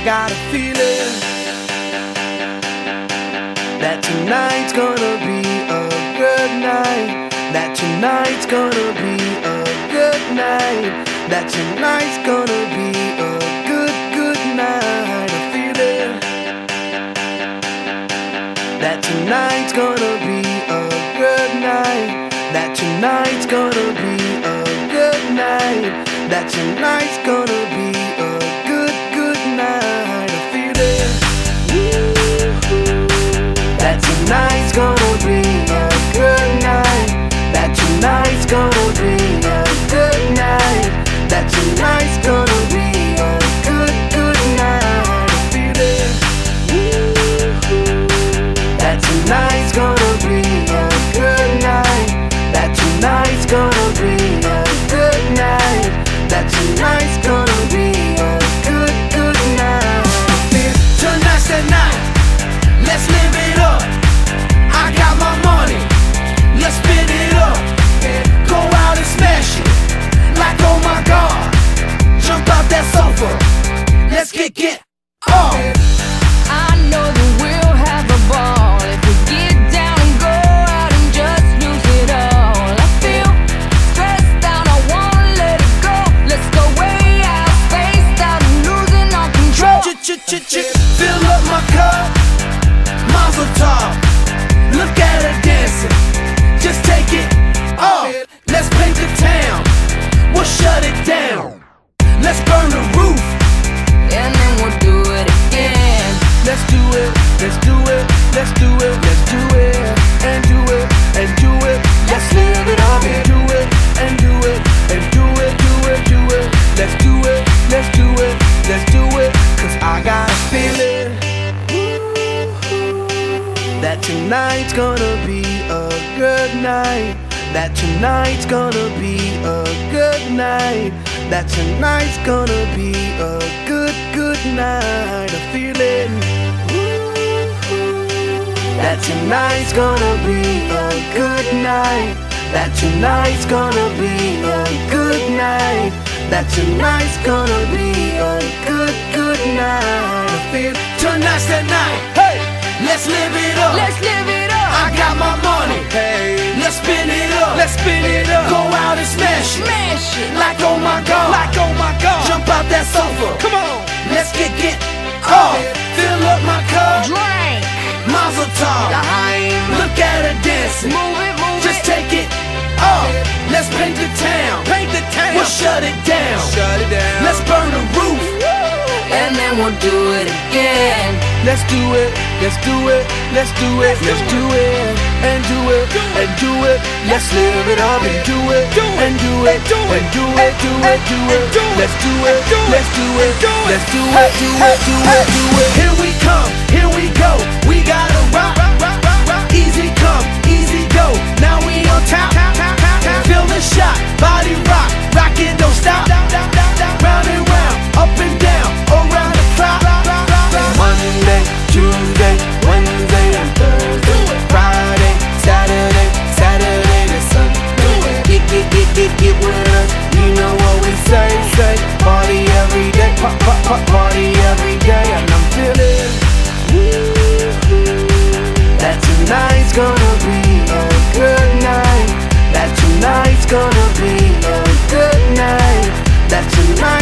I got a feeling that tonight's gonna be a good night. That tonight's gonna be a good night. That tonight's gonna be a good night. A feeling that tonight's gonna be a good night. That tonight's gonna be a good night. That tonight's gonna be a good night. A feeling that tonight's gonna be a good night. That tonight's gonna be a good night. That tonight's gonna be a good night. A feeling that tonight's gonna be a good night. That tonight's gonna be a good night. That tonight's gonna be a good night. Tonight's the night. Let's live it up. I got my money. Let's spin it up. Go out and smash it. Like oh my God. Jump out that sofa. Let's get off. I know that we'll have a ball if we get down and go out and just lose it all. I feel stressed out, I wanna let it go. Let's go way out, spaced out and losing our control. Fill up my cup, Mazel tov. Look at her dancing, just take it off. Let's paint the town, we'll shut it down. Let's burn the roof, And then we'll do it again. let's do it, let's do it, let's do it, let's do it, and do it, and do it. Let's live it up and do it, and do it, and do it, do it, do it. Let's do it, let's do it, let's do it. Cause I got a feeling that tonight's gonna be a good night. That tonight's gonna be a good night. That tonight's gonna be a good night. A feeling that tonight's gonna be a good night. That tonight's gonna be a good night. That tonight's gonna be a good night. I feel tonight's the night. Hey, let's live it up. Let's live it up. I got my money. Hey, let's spin it up. Let's spin it up. Go out and smash it. Smash it. Like oh my God. Like oh my God. Jump out that sofa. Come on. Let's get off. Fill up my cup. Drink. Mazel tov. Look at her dancing. Move it, move Just it. take it off. Let's paint the town. Paint the town. We'll shut it down. Shut it down. Let's burn the roof. And then we'll do it again. Let's do it. Let's do it. Let's do it. Let's do it. And do it. And do it. Let's live it up and do it. And do it. And do it. Do it. Do it. Let's do it. Let's do it. Let's do it. Do it. Do it. Do it. Here we come. Here we go. We gotta rock. Easy come. Easy go. Now we on top. Feel the shot. Body rock. Rock it. Don't stop. Round and round. Up and down. Around the clock. Monday, Tuesday, Wednesday, and Thursday, Friday, Saturday, Saturday to Sunday. Get with us. You know what we say. Party every day, party every day, and I'm feeling that tonight's gonna be a good night. That tonight's gonna be a good night. That tonight.